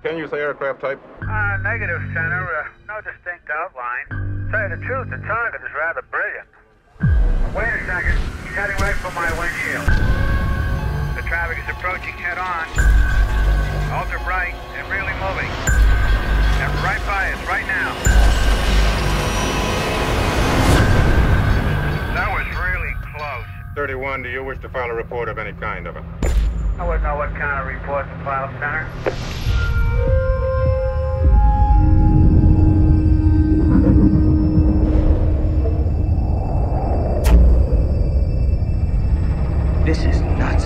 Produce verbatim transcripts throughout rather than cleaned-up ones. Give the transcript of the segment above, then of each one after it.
Can you say aircraft type? Uh, negative, Center. Uh, no distinct outline. Tell you the truth, the target is rather brilliant. Wait a second. He's heading right for my windshield. The traffic is approaching head-on. Ultra bright and really moving. And right by us, right now. That was really close. thirty-one, do you wish to file a report of any kind of it? I wouldn't know what kind of report to file, Center. This is nuts.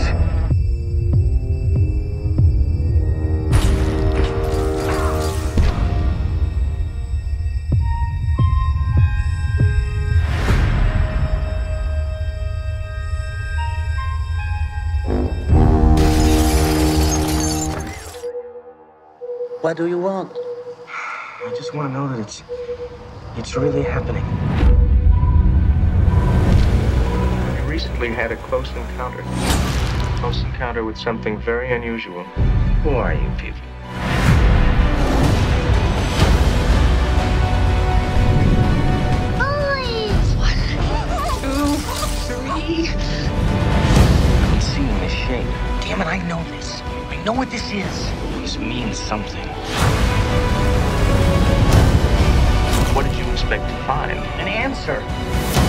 What do you want? I just want to know that it's... it's really happening. We recently had a close encounter. Close encounter with something very unusual. Who are you people? I'm seeing this shape. Damn it, I know this. I know what this is. This means something. What did you expect to find? An answer.